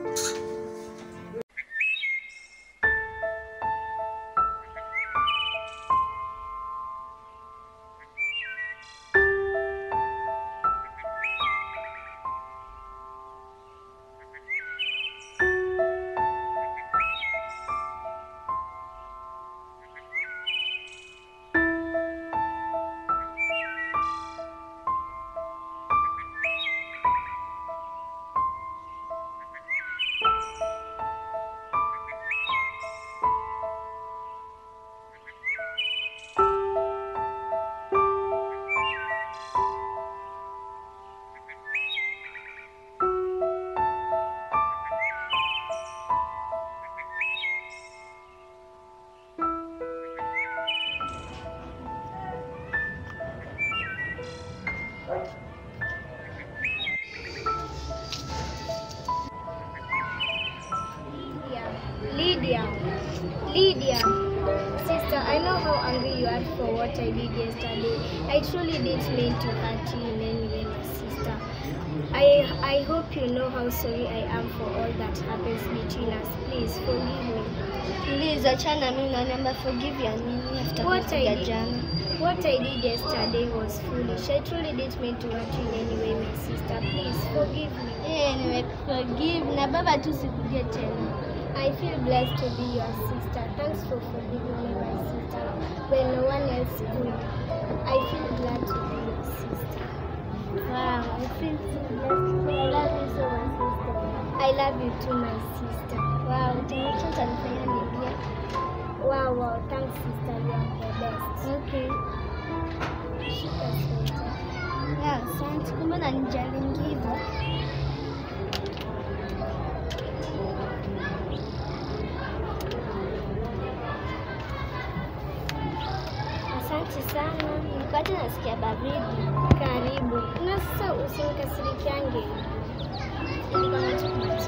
Lydia, Lydia, sister, I know how angry you are for what I did yesterday. I truly didn't mean to hurt you in any way, my sister. I I hope you know how sorry I am for all that happens between us. Please forgive me. Please, achana mimi na namba forgive ya nini after What I did, jana. what I did yesterday was foolish. I truly didn't mean to hurt you in any way, my sister. Please forgive me. Eh, nimeforgive na baba tu sikuje tena. I feel blessed to be your sister. Thanks for forgiving me, my sister. When no one else could, I feel glad to be your sister. Wow, I feel so blessed. I love you so much, sister. I love you too, my sister. Wow, tunacho tanifanya nilia. Wow, wow, thanks, sister. You are the best. Okay. Shika sister. Yeah, asante. Kumbe nanijali hivyo. Asante sana. Nipate nasikia baridi. Karibu. Na sasa usinikasirikiange. Nilikuwa nachokuambia.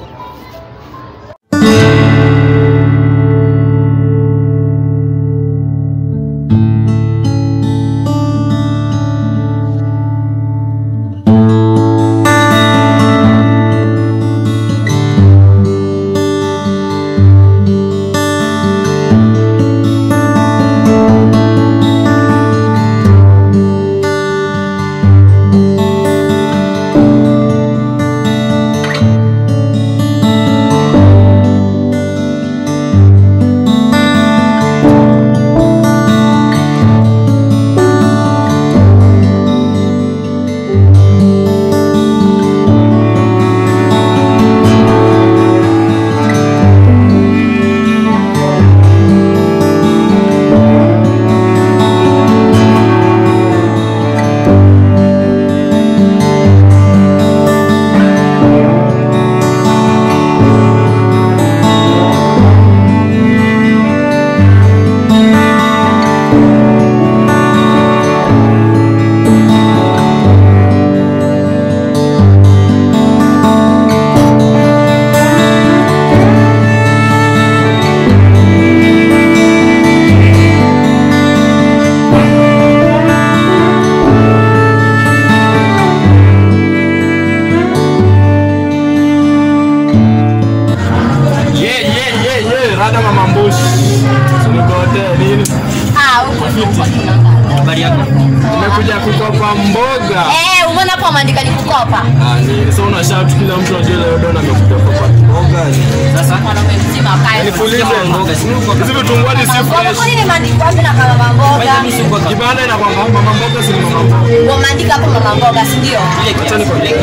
Habari yako? Nimekuja kukopa mboga. Eh, umeona hapo maandika ni kukopa. Ah, ni sasa una shout kila mtu ajue leo ndo amekuja kukopa mboga. Sasa mwanaume mzima kae. Nifulize mboga. Hizi vitunguu ni si fresh. Kwa nini maandiko wapi na kama mboga? Kibanda ina kwamba mama mboga si mama mboga. Kwa maandika hapo mama mboga, si ndio? Acha nikueleke.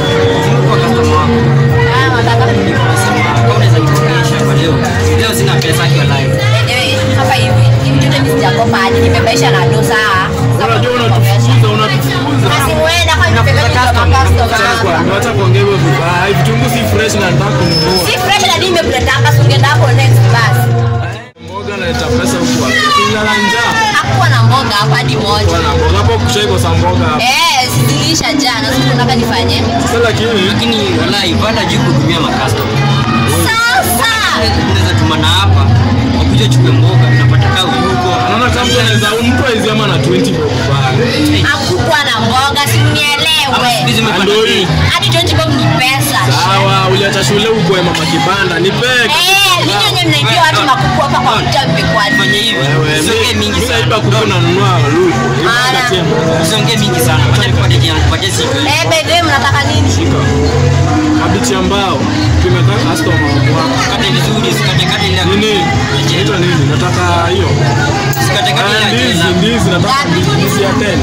Kwa customer wako. Ah, nataka nikasema kama unaweza kutumisha kwa leo. Leo sina pesa kwa live. Eh, hapa hivi. Hivi ndio mimi sijakopa hadi nimebaisha na dosa. Unajua unatufukuza, unatufukuza. Basi muenda kwa nipeleke kwa customer. Acha kuongea vibaya. Hivi vitunguu si fresh na nataka kununua. Si fresh na nime kuleta hapa sungeenda hapo next basi. Mboga na leta pesa huko wapi? Kila njaa. Hakuwa na mboga hapa hadi moja. Kuna mboga hapo kushaiko sa mboga hapa. Eh, Uliisha jana, sasa unataka nifanye? Sasa lakini lakini wallahi bana juu kutumia makastoma. Sasa unaweza tumana hapa ukuja chukue mboga unapata kau huko. Unaona kama unaweza mtu hizi ama na twenty bob bana. Hakukuwa na mboga, si unielewe. Hadi twenty bob ni pesa. Sawa, uliacha shule uko ya mama kibanda, nipe. Eh, mimi nyenye mnaibia watu makuku hapa kwa mtambe kwa nini? Fanya hivi. Usiongee mingi sana. Sasa kuku na nunua luku. Usiongee mingi sana. Acha nipate jana, nipate siku. Eh, bebe mnataka nini? Shika. Kabichi ambao tumekaa customer wako. Kate vizuri, sikate kate ile. Nini? Inaitwa nini? Nataka hiyo. Sikate kate ile. Ndizi, ndizi nataka ndizi ya ten.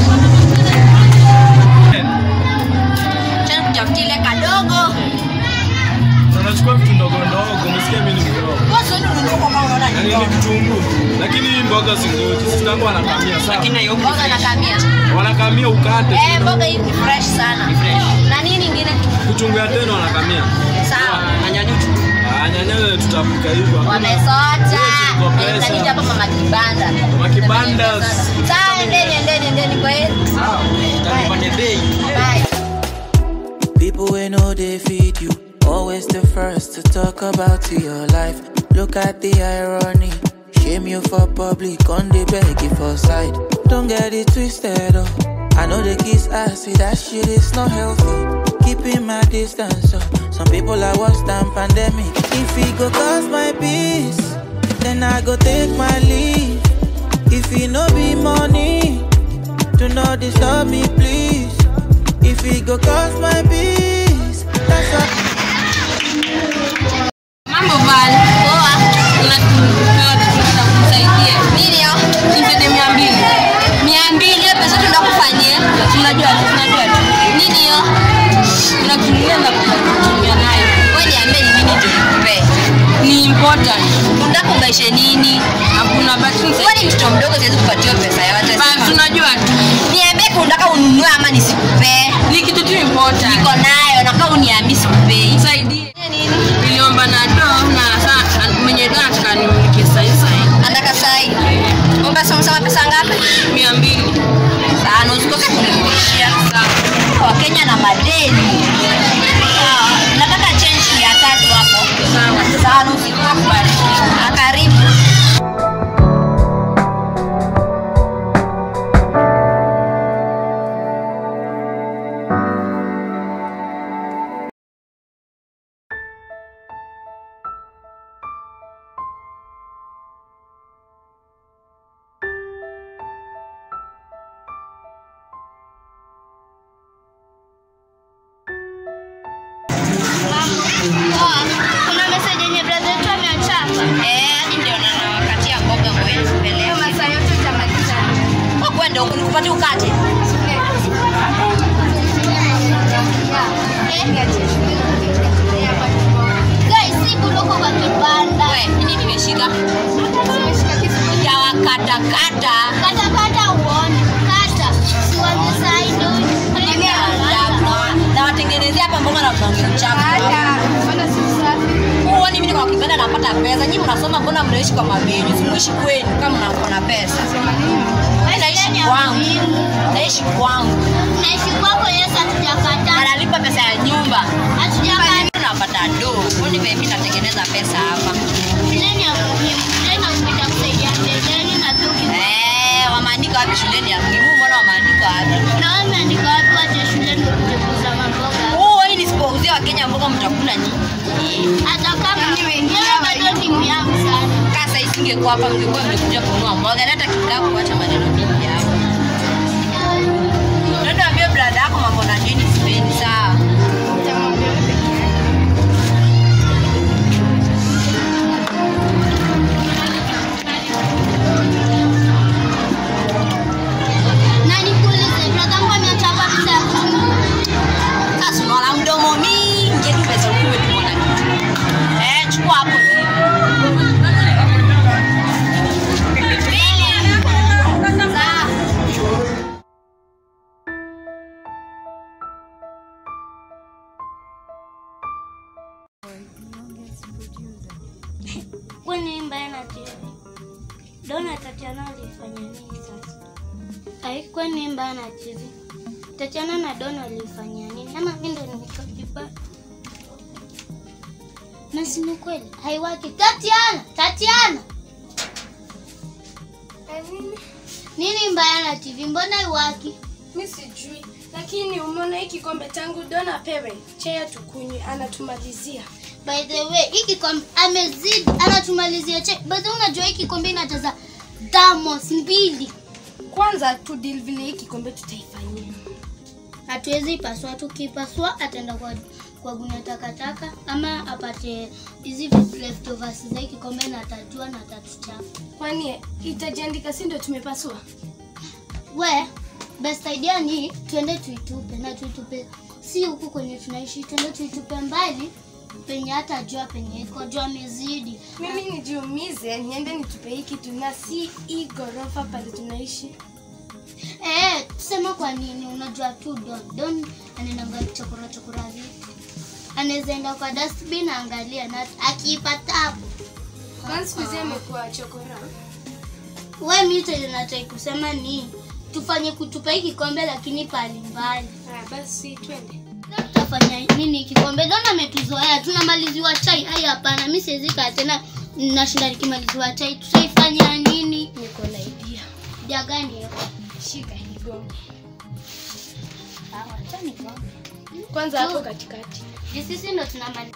Tena kutafutile kadogo. Tunachukua vitu ndogo ndogo, umesikia mimi ni mdogo. Wewe ndio ndio kama unaona ni nini kitunguu. Lakini mboga zingoje. Sisi tangu wanakamia sana. Lakini hiyo mboga wanakamia. Wanakamia ukate. Eh, mboga hii ni fresh sana. Ni fresh. Na nini nyingine? Kitunguu ya tena wanakamia. Sawa. Na nyanya tu. Ah, nyanya tutapika hivyo. Wamesota. Kanita hapa mama kibanda. Mama kibanda. Sawa, endeni endeni endeni kwa hiyo. Sawa. Tutapande bei. Bye. People we know they feed you, always the first to talk about your life. Look at the irony, shame you for public, on the beg you for side. Don't get it twisted, oh. I know the kids ask me that shit is not healthy. Keeping my distance, oh. Some people are worse than pandemic. If it go cost my peace, then I go take my leave. If it no be money, do not disturb me, please. If it go cost my peace, that's all. Mambo bali. Poa. Unataka kusaidia. Nini hiyo? Nisaidie mia mbili. mia mbili pesa tunakufanyia. Tunajua, tunajua. Nini hiyo? Tunakunulia na kutumia nayo. Wewe niambie ni nini tukupe? Ni important. Unataka kubaisha nini? Hakuna basi. Wewe ni mtoto mdogo siwezi kupatia pesa yote. Basi tunajua tu. Niambie unataka ununue ama nisikupe? Ni kitu tu important. Niko nayo na kama uniambie sikupe. Nisaidie. Nini? Niliomba na do na sasa mwenye do anataka nimlipe sai sai. Anataka sai. Omba soma pesa ngapi? mia mbili. Sana usikose kunirudishia. Sawa. Kwa Kenya na madeni. Sawa. Nataka change ya tatu hapo. Sawa. Sana usikubali. Karibu. Kuna message yenye brother yetu ameachapa. Eh, ndio na wakatia mboga moyo mbele. Kama saa yote utamaliza. Kwa kwenda huko nikupate ukate. Guys, si kuloko kwa kibanda. Wewe, nini nimeshika? Nimeshika kisu. Ya wakata kata. Kata kata uone. Kata. Si wa side. Na watengenezea hapa mboga na mboga chapa. Mbona si safi? Huoni mimi kwa kibanda napata pesa. Nyinyi mnasoma mbona mnaishi kwa mabeni? Simuishi kwenu kama mnaona pesa. Naishi kwangu. Naishi kwangu. Naishi kwako Yesu hatujakata. Analipa pesa ya nyumba. Hatujakata. Napata do. Kwani mimi natengeneza pesa hapa. Shuleni ya muhimu. Shuleni ukita kusaidia mbeleni na tuki. Eh, wameandika wapi shuleni ya muhimu? Mbona wameandika wapi? Na wameandika wapi waje shuleni kujifunza mamboga? Oh, hii nisipouzia Wakenya mboga mtakula nyinyi. Hata kama ni wengine bado ni muhimu sana. Kasa isingekuwa hapa mngekuwa mmekuja kununua mboga. Leta kikapu acha maneno mingi hapo. Ndio ambia brada yako mambo na nini sipendi sawa. Nani kuulize brother wangu ameachapa pesa ya kutumia. Sasa unaona mdomo mingi tu pesa ukiwe tu mwana kitu. Eh, chukua hapo. Kwani mbaya na tiri. Dona Tatiana alifanya nini sasa? Ai kwani mbaya na tiri. Tatiana na Don walifanya nini? Ama mimi ndo nimeka vibaya? Na si ni kweli. Haiwaki. Tatiana, Tatiana. Nini? Nini mbaya na T V? Mbona haiwaki? Mimi sijui. Lakini umeona hiki kikombe tangu Dona pewe. Chea tukunywe anatumalizia. By the way, hiki kikombe amezidi anatumalizia chai. By the way, unajua hiki kikombe inataza thermos mbili. Kwanza tu deal vile hiki kikombe tutaifanyia. Hatuwezi paswa, tukipaswa ataenda kwa kwa gunia takataka ama apate hizi leftovers za kikombe na atajua na atatuchafu. Kwani itajiandika si ndio tumepaswa? We, best idea ni tuende tuitupe na tuitupe si huku kwenye tunaishi, tuende tuitupe mbali penye hata jua penye iko jua mezidi. Mimi nijiumize niende nitupe hiki tu na si hii gorofa pale tunaishi. Eh, tusema kwa nini unajua tu Don. Don anaenda chokora chokora vitu. Anaweza enda kwa dustbin angalia na akipata hapo. Kwanza siku amekuwa chokora. Wewe mimi nataka kusema ni tufanye kutupa hiki kikombe lakini pale mbali. Ah, basi twende. Tutafanya nini kikombe? Don ametuzoea tunamaliziwa chai. Hai hapana, mimi siwezi kaa tena nashinda nikimaliziwa chai. Tutaifanya nini? Niko na idea. Idea gani hiyo? Shika hii gongo. Sawa, acha nigonge. Kwanza hapo katikati. Sisi ndo tunamaliza.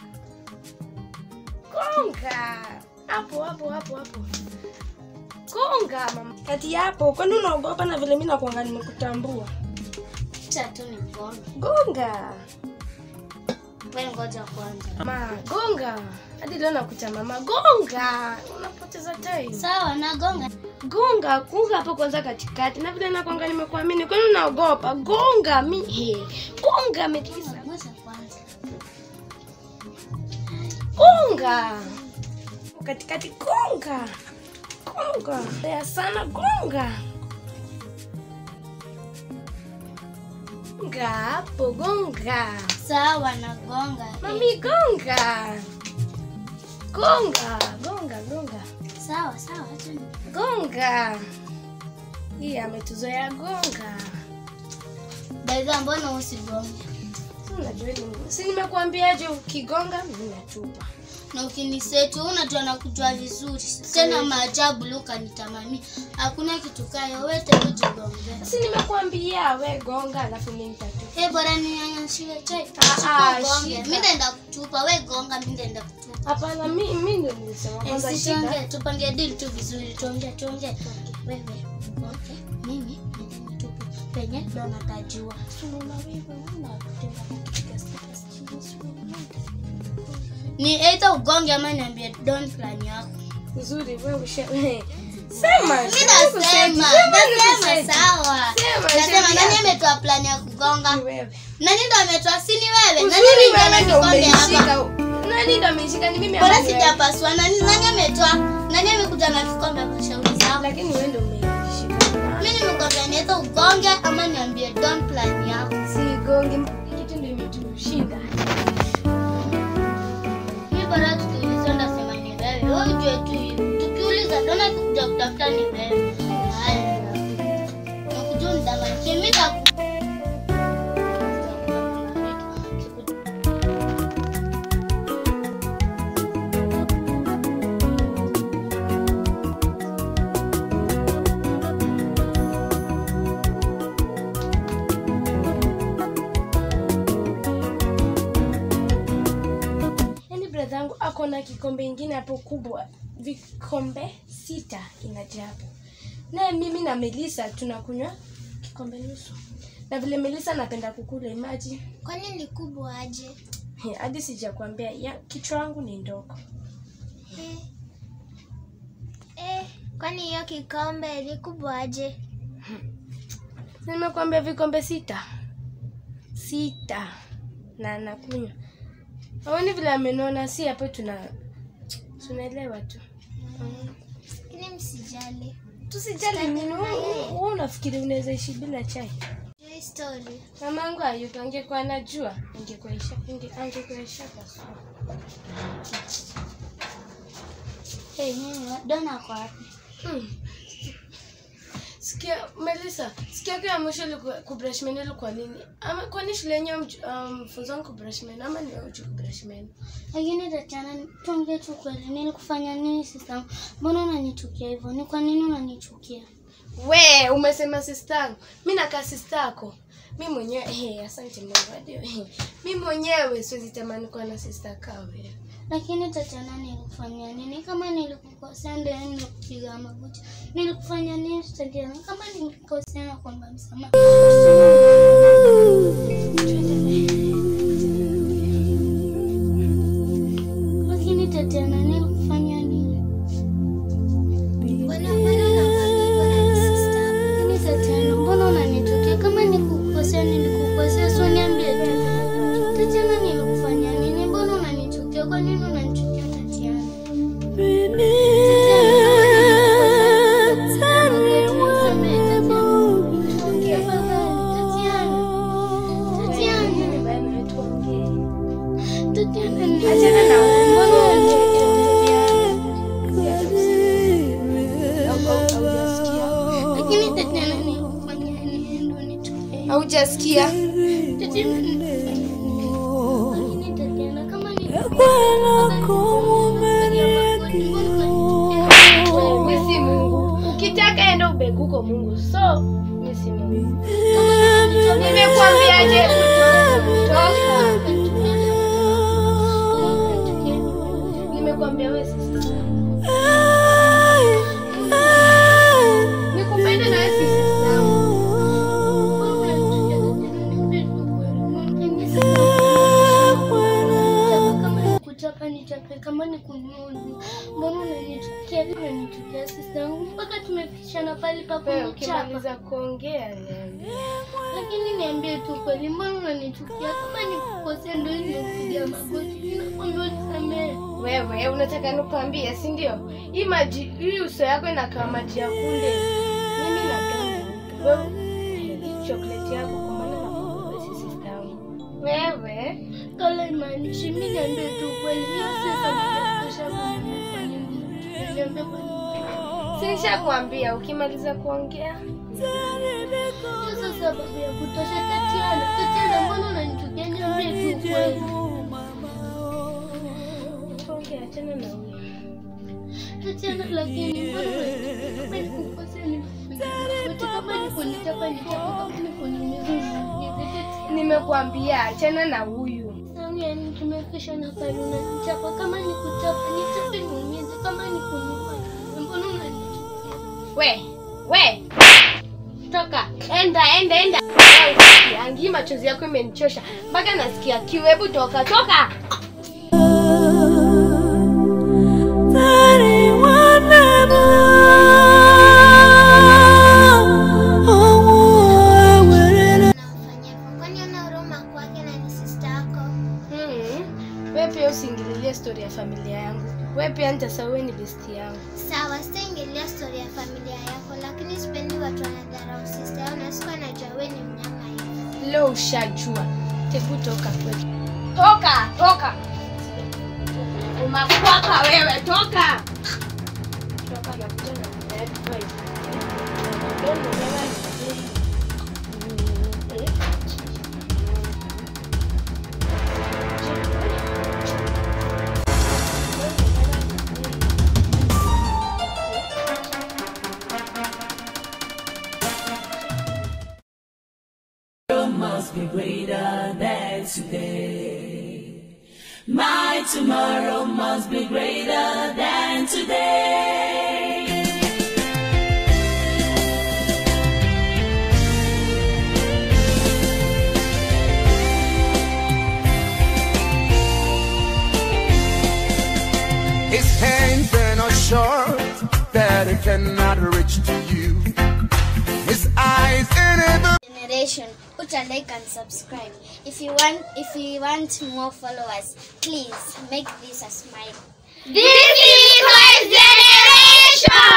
Gonga. Hapo hapo hapo hapo. Gonga mama. Kati hapo, kwani unaogopa na vile mimi nakuanga nimekutambua? Acha tu nigonge. Gonga. Wewe ngoja kwanza. Mama, gonga. Hadi leo nakuta mama, gonga. Unapoteza time. Sawa, na gonga. Gonga, gonga hapo kwanza katikati. Na vile nakuanga nimekuamini, kwani unaogopa? Gonga mimi. Gonga mekisa. Ngoja kwanza. Gonga. Katikati gonga. Gonga. Ya sana gonga. Gonga hapo gonga. Sawa na gonga. Mami gonga. Gonga, gonga, gonga. Sawa, sawa, acha ni. Gonga. Hii ametuzoea gonga. Baiza mbona usigonge? Unajua nini? Si nimekuambiaje ukigonga mimi natupa. Na ukinisetu unajua nakujua vizuri. Tena maajabu luka nitamani. Hakuna kitu kayo wewe tena jigonge. Si nimekuambia we gonga alafu mimi nitatupa. Eh, bora nianyashie chai. Ah, gonge. Mimi ndaenda kutupa, wewe gonga mimi ndaenda kutupa. Hapana, mimi mimi ndio nilisema kwanza eh, shika. Tuongee, tupange deal tu vizuri, tuongee, tuongee. Wewe, okay, mimi ndio nitupe. Penye ndo natajua. Unaona wewe unatenda katika status ni aidha ugonge ama niambie Don plan yako. Nzuri wewe usha. Sema. Mimi nasema. Nasema sawa. Nasema nani ametoa plan ya kugonga? Wewe. Nani ndo ametoa si ni wewe? Nani ndo kikombe hapa? Nani ndo ameshika ni mimi? Bora sijapaswa. Nani nani ametoa? Nani amekuja na kikombe kwa shauri zao? Lakini wewe ndo umeshika. Mimi nimekwambia ni aidha ugonge ama niambie Don plan yako. Si gonge. Kitu ndio imetushinda. Bora tukiuliza ndasema ni wewe. Wewe ujue tu tukiuliza Dona kuja kutafuta ni wewe. Haya. Nakuja ndamani mimi na zangu ako na kikombe ingine hapo kubwa, vikombe sita inajaa hapo. Na mimi na Melissa tunakunywa kikombe nusu. Na vile Melissa anapenda kukula maji. Kwani ni kubwa aje? Hadi sijakwambia, ya kichwa wangu ni ndogo. Eh. Eh, kwani hiyo kikombe ni kubwa aje? Nimekwambia vikombe sita. Sita. Na nakunywa. Haoni vile amenona, si hapo tuna tunaelewa tu. Ili msijali. Tusijali nini? Wewe unafikiri unaweza ishi bila chai? Hii story. Mamangu hayupo, angekuwa anajua, angekuisha, angekuisha basi. Hey, Dona kwa wapi? Hmm. Sikia Melissa, sikia kwa mwisho kubrush meno ilikuwa nini? Ama kwa nini shule yenyewe mfunzo wangu kubrush meno ama ni wewe kubrush meno? Lakini Tatiana, tuongee tu kweli, nilikufanya nini sister? Mbona unanichukia hivyo? Ni kwa nini unanichukia? We, umesema sister yangu. Mimi nakaa sister yako. Mimi mwenyewe eh asante Mungu ndio. Mimi mwenyewe siwezi tamani kuwa na sister kawe. Lakini Tatiana, nilikufanya nini? Kama nilikukosea ndio nilikupiga magoti. Nilikufanya nini Tatiana? Kama nilikukosea na kwamba msamaha. Lakini Tatiana, nilikufanya nini? Bwana bwana na sister. Ni Tatiana, mbona unanichukia? Kama nilikukosea nilikukosea, sio niambie tu. Tatiana, nilikufanya nini? Mbona unanichukia? Kwa nini unanichukia Tatiana? Haujasikia? Misi Mungu. Ukitaka enda ubeguko Mungu. So, misi Mungu. Nimekuambiaje kutoka? Nimekuambia wewe sisi. Nikupende na wewe sisi. Nichape kama ni kununi. Mbona unanichukia hivi unanichukia sister yangu? Mpaka tumepishana pale pa kunichapa. Ukimaliza kuongea niambie. Lakini niambie tu kweli, mbona unanichukia? Kama nikukosea ndio nikupiga magoti. Nakwambia unisamehe. Wewe unataka nikwambie, si ndio? Hii maji, hii uso yako inakaa maji ya kunde. Mimi napenda. Wewe hii chocolate yako kwa maana nakuwa si sister yangu. Wewe kala imanishi mimi niambie tu kweli. Hiyo sasa nitakosha kwa nini? Niambie kwa nini? Sinisha kuambia ukimaliza kuongea. Sasa sababu ya kutosha Tatiana. Tatiana, mbona unanichukia? Niambie tu kweli. Ongea tena na wewe. Tatiana, lakini mbona unanichukia? Nikukosea nimepiga. Wote kama niko nitapa nitapa kama niko nimezuia. Nimekuambia achana na huyu. Yaani tumekesha na pale unanichapa kama nikuchapa nichape niumize kama nikunyuma. Mbona unanichukia? We, we. Toka. Enda, enda, enda. Angi machozi yako imenichosha. Mpaka nasikia kiu. Hebu toka, toka. Usiingililie story ya familia yangu. Wewe pia nitasawe ni bestie yangu. Sawa, sitaingilia story ya familia yako, lakini sipendi watu wanadharau sister yangu na sikuwa najua wewe ni mnyama hivi. Leo ushajua. Hebu toka kwetu. Toka, toka. Umakwaka wewe, toka. Toka na kujana na advice. Don't never must be greater than today. My tomorrow must be greater than today. His hands are not short that it cannot reach to you. His eyes enable generation. Put a like and subscribe. If you want, if you want more followers, please make this a smile. This is my generation.